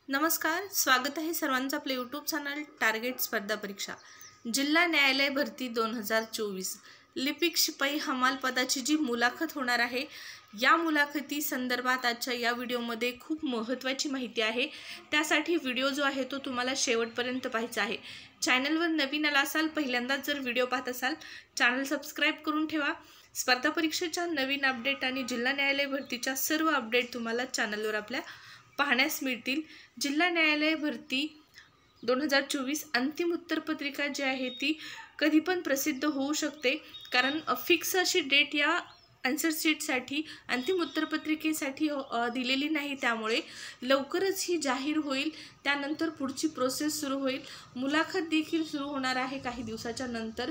नमस्कार, स्वागत आहे सर्वांचं आपल्या यूट्यूब चॅनल टार्गेट स्पर्धा परीक्षा जिल्हा न्यायालय भरती 2024 लिपिक शिपाई हमाल पदाची जी मुलाखत होणार आहे, या मुलाखती संदर्भात आजच्या या व्हिडिओमध्ये खूप महत्त्वाची माहिती आहे। त्यासाठी व्हिडिओ जो आहे तो तुम्हाला शेवटपर्यंत पाहायचा आहे। चॅनलवर नवीन आला असाल, पहिल्यांदाच जर व्हिडिओ पाहत असाल, चॅनल सबस्क्राइब करून ठेवा। स्पर्धा परीक्षेच्या नवीन अपडेट आणि जिल्हा न्यायालय भरतीच्या सर्व अपडेट तुम्हाला चॅनलवर आपल्या पाहण्यास मिळतील। जिल्हा न्यायालय भरती 2024 अंतिम उत्तरपत्रिका जी आहे ती कधी पण प्रसिद्ध होऊ शकते, कारण फिक्स अशी डेट या आन्सर शीटसाठी अंतिम उत्तरपत्रिकेसाठी दिलेली नाही। त्यामुळे लवकरच ही जाहीर होईल, त्यानंतर पुढची प्रोसेस सुरू होईल। मुलाखत देखील सुरू होणार आहे काही दिवसाच्या नंतर।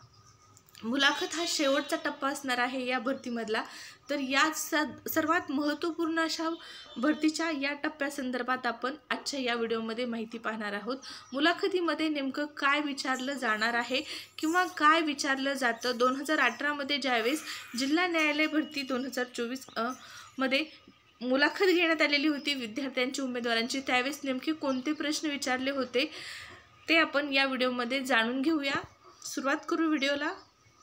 मुलाखत हा शेवटचा टप्पा असणार आहे या भरतीमधला। तर या सर्वात महत्त्वपूर्ण अशा भरतीच्या या टप्प्यासंदर्भात आपण आजच्या या व्हिडिओमध्ये माहिती पाहणार आहोत। मुलाखतीमध्ये नेमकं काय विचारलं जाणार आहे किंवा काय विचारलं जातं। 2018 मध्ये ज्यावेळेस जिल्हा न्यायालय भरती 2024 मध्ये मुलाखत घेण्यात आलेली होती विद्यार्थ्यांची, उमेदवारांची, त्यावेळेस नेमके कोणते प्रश्न विचारले होते ते आपण या व्हिडिओमध्ये जाणून घेऊया। सुरुवात करू व्हिडिओला।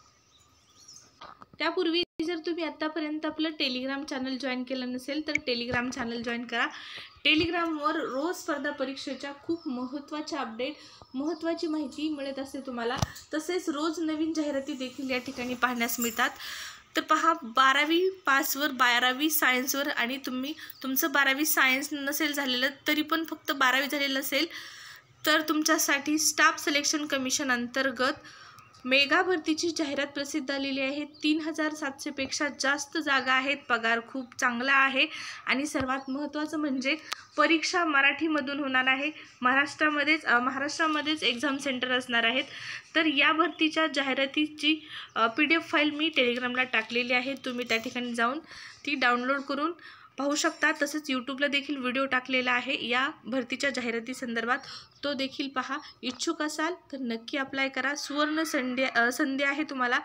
त्यापूर्वी जर तुम्ही आतापर्यंत आपलं टेलिग्राम चॅनल जॉईन केलं नसेल तर टेलिग्राम चॅनल जॉईन करा। टेलिग्रामवर रोज स्पर्धा परीक्षेच्या खूप महत्त्वाच्या अपडेट, महत्त्वाची माहिती मिळत असते तुम्हाला। तसेच रोज नवीन जाहिराती देखील या ठिकाणी पाहण्यास मिळतात। तर पहा, 12वी पासवर, 12वी सायन्सवर आणि तुमचं 12वी सायन्स नसेल झालेलं तरी पण फक्त 12वी झालेलं असेल तर तुमच्यासाठी स्टाफ सिलेक्शन कमिशन अंतर्गत मेगा भरतीची जाहिरात प्रसिद्ध आलेली आहे। 3700 पेक्षा जास्त जागा आहेत, पगार खूप चांगला आहे आणि सर्वात महत्त्वाचं म्हणजे परीक्षा मराठीमधून होणार आहे। महाराष्ट्रामध्येच एक्झाम सेंटर असणार आहेत। तर या भरतीच्या जाहिरातीची PDF फाईल मी टेलिग्रामला टाकलेली आहे, तुम्ही त्या ठिकाणी जाऊन ती डाउनलोड करून पाहू शकता। तसंच यूट्यूबला देखील व्हिडिओ टाकलेला आहे या भरतीच्या जाहिराती संदर्भात, तो देखील पहा। इच्छुक असाल तर नक्की अप्लाय करा, सुवर्ण संधी आहे तुम्हाला।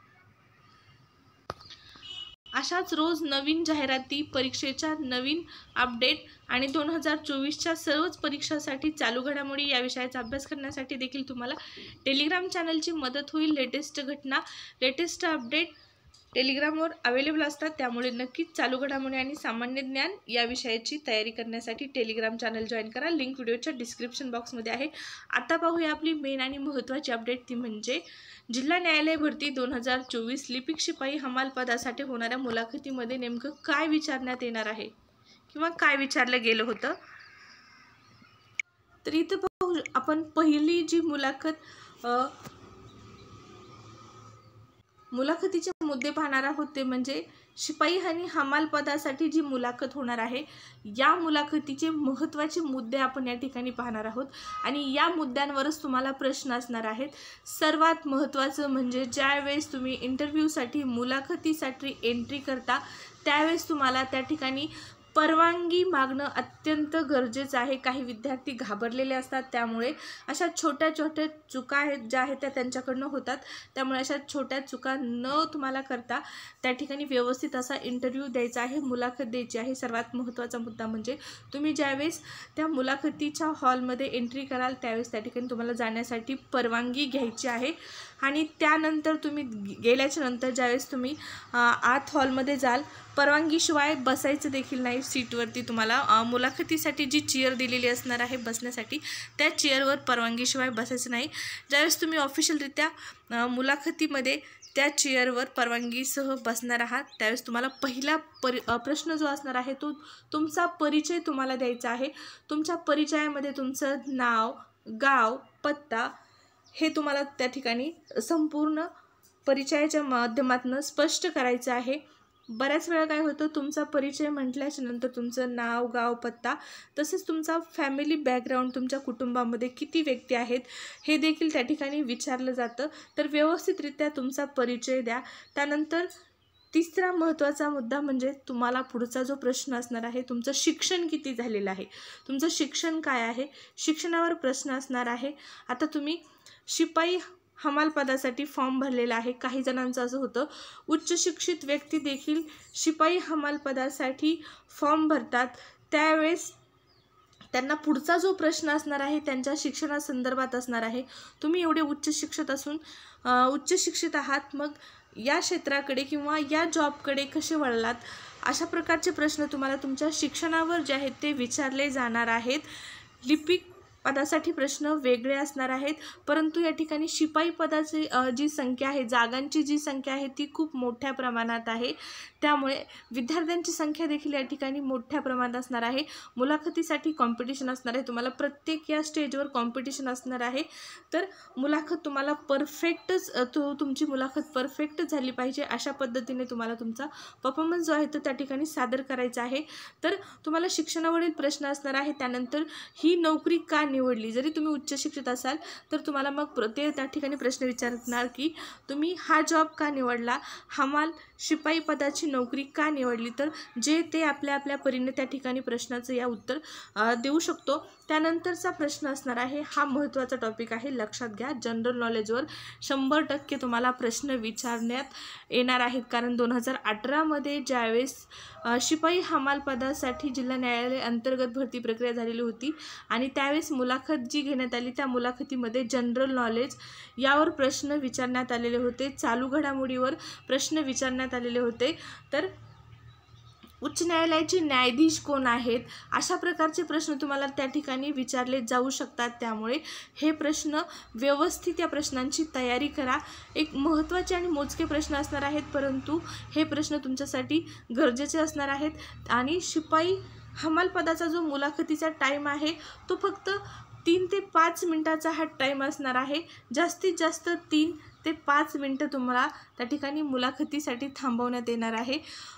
अशाच रोज नवीन जाहिराती, परीक्षेच्या नवीन अपडेट आणि 2024च्या सर्वच परीक्षांसाठी चालू घडामोडी या विषयाचा अभ्यास करण्यासाठी देखील तुम्हाला टेलिग्राम चॅनलची मदत होईल। लेटेस्ट घटना, लेटेस्ट अपडेट टेलिग्रामवर अवेलेबल असतात, त्यामुळे नक्कीच चालू घडामोडी आणि सामान्य ज्ञान या विषयाची तयारी करण्यासाठी टेलिग्राम चॅनल जॉईन करा। लिंक व्हिडिओच्या डिस्क्रिप्शन बॉक्समध्ये आहे। आता पाहूया आपली मेन आणि महत्त्वाची अपडेट, ती म्हणजे जिल्हा न्यायालय भरती 2024 लिपिक शिपाई हमाल पदासाठी होणाऱ्या मुलाखतीमध्ये नेमकं काय विचारण्यात येणार आहे किंवा काय विचारलं गेलं होतं। तर इथं पाहू आपण पहिली जी मुलाखतीचे मुद्दे पाहणार आहोत ते म्हणजे शिपाई आणि हमाल पदासाठी जी मुलाखत होणार आहे, या मुलाखतीचे महत्त्वाचे मुद्दे आपण या ठिकाणी पाहणार आहोत आणि या मुद्द्यांवरच तुम्हाला प्रश्न असणार आहेत। सर्वात महत्त्वाचं म्हणजे ज्यावेळेस तुम्ही इंटरव्ह्यूसाठी, मुलाखतीसाठी एंट्री करता त्यावेळेस तुम्हाला त्या ठिकाणी परवानगी मागणं अत्यंत गरजेचं आहे। काही विद्यार्थी घाबरलेले असतात, त्यामुळे अशा छोट्या छोट्या चुका आहेत ज्या आहेत त्या त्यांच्याकडनं होतात। त्यामुळे अशा छोट्या चुका न तुम्हाला करता त्या ठिकाणी व्यवस्थित असा इंटरव्ह्यू द्यायचा आहे, मुलाखत द्यायची आहे। सर्वात महत्त्वाचा मुद्दा म्हणजे तुम्ही ज्यावेळेस त्या मुलाखतीच्या हॉलमध्ये एंट्री कराल त्यावेळेस त्या ठिकाणी तुम्हाला जाण्यासाठी परवानगी घ्यायची आहे आणि त्यानंतर तुम्ही गेल्याच्या नंतर ज्यावेळेस तुम्ही आत हॉलमध्ये जाल, परवानगीशिवाय बसायचं देखील नाही सीटवरती। तुम्हाला मुलाखतीसाठी जी चेअर दिलेली असणार आहे बसण्यासाठी, त्या चेअरवर परवानगीशिवाय बसायचं नाही। ज्यावेळेस तुम्ही ऑफिशियलरित्या मुलाखतीमध्ये त्या चेअरवर परवानगीसह बसणार आहात त्यावेळेस तुम्हाला पहिला प्रश्न जो असणार आहे तो तुमचा परिचय तुम्हाला द्यायचा आहे। तुमच्या परिचयामध्ये तुमचं नाव, गाव, पत्ता हे तुम्हाला त्या ठिकाणी संपूर्ण परिचयाच्या माध्यमातून स्पष्ट करायचं आहे। बऱ्याच वेळा काय होतं, तुमचा परिचय म्हटल्याच्या नंतर तुमचं नाव, गाव, पत्ता तसेच तुमचा फॅमिली बॅकग्राऊंड, तुमच्या कुटुंबामध्ये किती व्यक्ती आहेत हे देखील त्या ठिकाणी विचारलं जातं। तर व्यवस्थितरित्या तुमचा परिचय द्या। त्यानंतर तिसरा महत्त्वाचा मुद्दा म्हणजे तुम्हाला पुढचा जो प्रश्न असणार आहे, तुमचं शिक्षण किती झालेलं आहे, तुमचं शिक्षण काय आहे, शिक्षणावर प्रश्न असणार आहे। आता तुम्ही शिपाई हमाल पदासाठी फॉर्म भरलेला आहे। काही जणांचं असं होतं, उच्च शिक्षित व्यक्ती देखील शिपाई हमाल पदासाठी फॉर्म भरतात, त्यावेळेस त्यांना पुढचा जो प्रश्न असणार आहे त्यांच्या शिक्षणासंदर्भात असणार आहे. तुम्ही एवढे उच्च शिक्षित आहात, मग या क्षेत्राकडे किंवा या जॉबकडे कसे वळलात, अशा प्रकारचे प्रश्न तुम्हाला तुमच्या शिक्षणावर जे आहेत ते विचारले जाणार आहेत. लिपिक पदासाठी प्रश्न वेगळे असणार आहेत, परंतु या ठिकाणी शिपाई पदाची जी संख्या आहे, जागांची जी संख्या आहे ती खूप मोठ्या प्रमाणात आहे. त्यामुळे विद्यार्थ्यांची संख्या देखील या ठिकाणी मोठ्या प्रमाणात असणार आहे. मुलाखतीसाठी कॉम्पिटिशन असणार आहे. तुम्हाला प्रत्येक या स्टेजवर कॉम्पिटिशन असणार आहे. तर मुलाखत तुम्हाला तुमची मुलाखत परफेक्ट झाली पाहिजे, अशा पद्धतीने तुम्हाला तुमचा परफॉर्मन्स जो आहे तो त्या ठिकाणी सादर करायचा आहे. तर तुम्हाला शिक्षणावरील प्रश्न असणार आहे. त्यानंतर ही नोकरी का निवडली, जरी तुम्ही उच्च शिक्षित असाल तर तुम्हाला मग ते त्या ठिकाणी प्रश्न विचारणार की तुम्ही हा जॉब का निवडला, हमाल शिपाई पदाची नोकरी का निवडली. तर जे ते आपल्या आपल्या परीने त्या ठिकाणी प्रश्नाचं या उत्तर देऊ शकतो. त्यानंतरचा प्रश्न असणार आहे, हा महत्त्वाचा टॉपिक आहे, लक्षात घ्या. जनरल नॉलेजवर 100% तुम्हाला प्रश्न विचारण्यात येणार आहेत. कारण 2018मध्ये ज्यावेळेस शिपाई हमाल पदासाठी जिल्हा न्यायालय अंतर्गत भरती प्रक्रिया झालेली होती आणि त्यावेळेस मुलाखत जी घेण्यात आली त्या मुलाखतीमध्ये जनरल नॉलेज यावर प्रश्न विचारण्यात आलेले होते, चालू घडामोडीवर प्रश्न विचारण्यात आलेले होते. तर उच्च न्यायालयाचे न्यायाधीश कोण आहेत, अशा प्रकारचे प्रश्न तुम्हाला त्या ठिकाणी विचारले जाऊ शकतात. त्यामुळे हे प्रश्न व्यवस्थित या प्रश्नांची तयारी करा. एक महत्त्वाचे आणि मोजके प्रश्न असणार आहेत, परंतु हे प्रश्न तुमच्यासाठी गरजेचे असणार आहेत. आणि शिपाई हमाल पदाचा जो मुलाखतीचा टाईम आहे तो फक्त 3 ते 5 मिनिटाचा हा टाईम असणार आहे. जास्तीत जास्त 3 ते 5 मिनटं तुम्हाला त्या ठिकाणी मुलाखतीसाठी थांबवण्यात येणार आहे.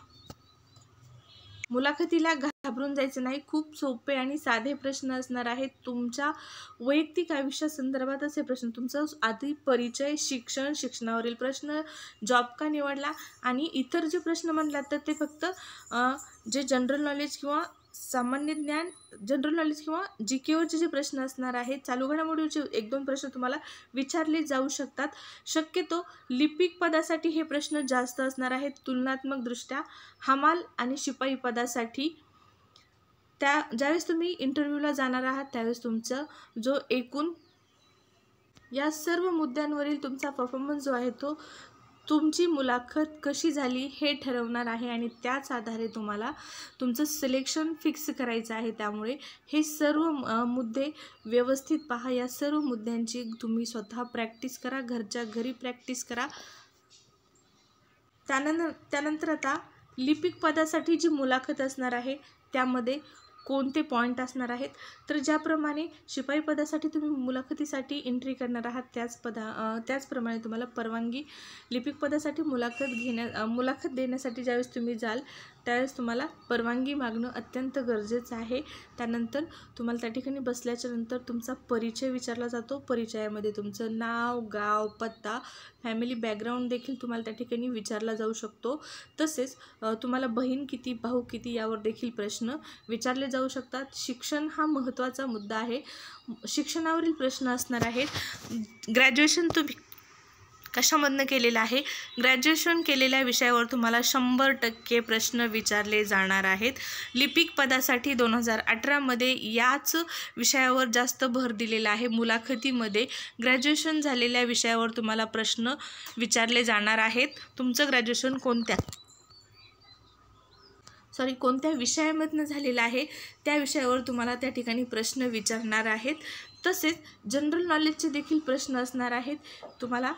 मुलाखतीला घाबरून जायचं नाही. खूप सोपे आणि साधे प्रश्न असणार आहेत. तुमच्या वैयक्तिक आयुष्यासंदर्भात असे प्रश्न, तुमचा आधी परिचय, शिक्षणावरील प्रश्न, जॉब का निवडला आणि इतर जे प्रश्न म्हणलात तर ते फक्त जे जनरल नॉलेज किंवा सामान्य ज्ञान, जनरल नॉलेज किंवा GKवरचे जे प्रश्न असणार आहेत, चालू घडामोडीवरचे 1-2 प्रश्न तुम्हाला विचारले जाऊ शकतात. शक्यतो लिपिक पदासाठी हे प्रश्न जास्त असणार आहेत. तुलनात्मकदृष्ट्या हमाल आणि शिपाई पदासाठी ज्यावेळेस तुम्ही इंटरव्ह्यूला जाणार आहात त्यावेळेस तुमचं जो एकूण या सर्व मुद्द्यांवरील तुमचा परफॉर्मन्स जो आहे तो तुमची मुलाखत कशी झाली हे ठरवणार आहे आणि त्याच आधारे तुम्हाला तुमचं सिलेक्शन फिक्स करायचं आहे. त्यामुळे हे सर्व मुद्दे व्यवस्थित पहा. या सर्व मुद्द्यांची तुम्ही स्वतः प्रॅक्टिस करा, घरच्या घरी प्रॅक्टिस करा. त्यानंतर आता लिपिक पदासाठी जी मुलाखत असणार आहे त्यामध्ये कोणते पॉईंट असणार आहेत, तर ज्याप्रमाणे शिपाई पदासाठी तुम्ही मुलाखतीसाठी एंट्री करणार आहात त्याचप्रमाणे तुम्हाला परवानगी लिपिक पदासाठी मुलाखत देण्यासाठी ज्यावेळेस तुम्ही जाल त्यावेळेस तुम्हाला परवानगी मागणं अत्यंत गरजेचं आहे. त्यानंतर तुम्हाला त्या ठिकाणी बसल्याच्या नंतर तुमचा परिचय विचारला जातो. परिचयामध्ये तुमचं नाव, गाव, पत्ता, फॅमिली बॅकग्राऊंड देखील तुम्हाला त्या ठिकाणी विचारला जाऊ शकतो. तसेच तुम्हाला बहीण किती, भाऊ किती यावर देखील प्रश्न विचारले जाऊ शकतात. शिक्षण हा महत्त्वाचा मुद्दा आहे. शिक्षणावरील प्रश्न असणार आहेत. ग्रॅज्युएशन तुम्ही कशामधनं केलेलं आहे, ग्रॅज्युएशन केलेल्या विषयावर तुम्हाला 100% प्रश्न विचारले जाणार आहेत. लिपिक पदासाठी 2018मध्ये याच विषयावर जास्त भर दिलेला आहे. मुलाखतीमध्ये ग्रॅज्युएशन झालेल्या विषयावर तुम्हाला प्रश्न विचारले जाणार आहेत. तुमचं ग्रॅज्युएशन कोणत्या विषयामधनं झालेलं आहे त्या विषयावर तुम्हाला त्या ठिकाणी प्रश्न विचारणार आहेत. तसेच जनरल नॉलेजचे देखील प्रश्न असणार आहेत. तुम्हाला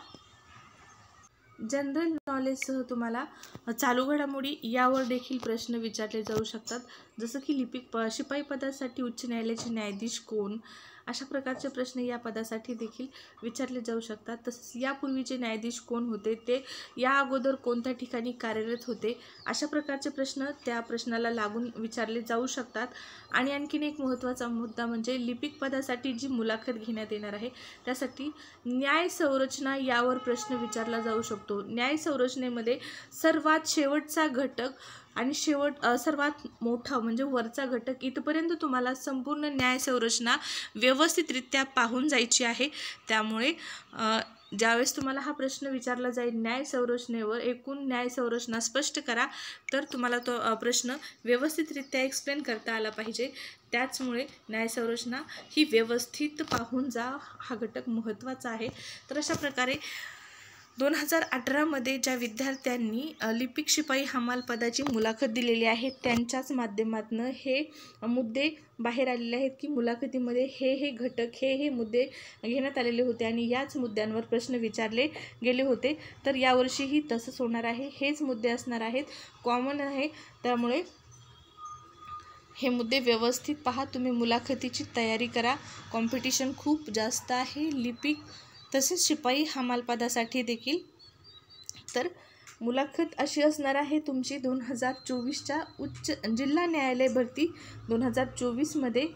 जनरल नॉलेजसह तुम्हाला चालू घडामोडी यावर देखील प्रश्न विचारले जाऊ शकतात. जसं की शिपाई पदासाठी उच्च न्यायालयाचे न्यायाधीश कोण, अशा प्रकारचे प्रश्न या पदासाठी देखील विचारले जाऊ शकतात. तसेच यापूर्वीचे न्यायाधीश कोण होते, ते या अगोदर कोणत्या ठिकाणी कार्यरत होते, अशा प्रकारचे प्रश्न त्या प्रश्नाला लागून विचारले जाऊ शकतात. आणि आणखीन एक महत्त्वाचा मुद्दा म्हणजे लिपिक पदासाठी जी मुलाखत घेण्यात येणार आहे त्यासाठी न्याय संरचना यावर प्रश्न विचारला जाऊ शकतो. न्याय संरचनेमध्ये सर्वात शेवटचा घटक आणि सर्वात मोठा म्हणजे वरचा घटक इथपर्यंत तुम्हाला संपूर्ण न्याय संरचना व्यवस्थितरित्या पाहून जायची आहे. त्यामुळे ज्यावेळेस तुम्हाला हा प्रश्न विचारला जाईल न्याय संरचनेवर एकूण न्याय संरचना स्पष्ट करा, तर तुम्हाला तो प्रश्न व्यवस्थितरित्या एक्सप्लेन करता आला पाहिजे. त्याचमुळे न्यायसंरचना ही व्यवस्थित पाहून जा, हा घटक महत्त्वाचा आहे. तर अशा प्रकारे 2018मध्ये ज्या विद्यार्थ्यांनी लिपिक शिपाई हमाल पदाची मुलाखत दिलेली आहे त्यांच्याच माध्यमातून हे मुद्दे बाहेर आलेले आहेत की मुलाखतीमध्ये हे घटक हे मुद्दे घेण्यात आलेले होते आणि याच मुद्द्यांवर प्रश्न विचारले गेले होते. तर यावर्षीही तसंच होणार आहे, हेच मुद्दे असणार आहेत, कॉमन आहे. त्यामुळे हे मुद्दे व्यवस्थित पहा, तुम्ही मुलाखतीची तयारी करा. कॉम्पिटिशन खूप जास्त आहे लिपिक तसेच शिपाई हमाल पदासाठी देखील. तर मुलाखत अशी असणार आहे तुमची 2024च्या उच्च जिल्हा न्यायालय भरती 2024मध्ये.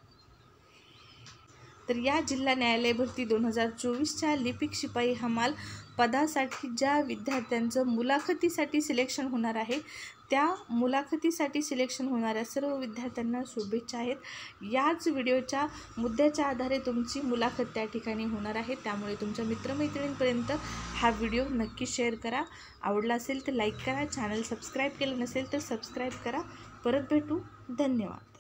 तर या जिल्हा न्यायालय भरती 2024च्या लिपिक शिपाई हमाल पदासाठी ज्या विद्यार्थ्यांचं मुलाखतीसाठी सिलेक्शन होणार आहे त्या मुलाखतीसाठी सिलेक्शन होणाऱ्या सर्व विद्यार्थ्यांना शुभेच्छा आहेत. याच व्हिडिओच्या मुद्द्याच्या आधारे तुमची मुलाखत त्या ठिकाणी होणार आहे. त्यामुळे तुमच्या मित्रमैत्रिणींपर्यंत हा व्हिडिओ नक्की शेअर करा. आवडला असेल तर लाईक करा, चॅनल सबस्क्राईब केलं नसेल तर सबस्क्राईब करा. परत भेटू. धन्यवाद.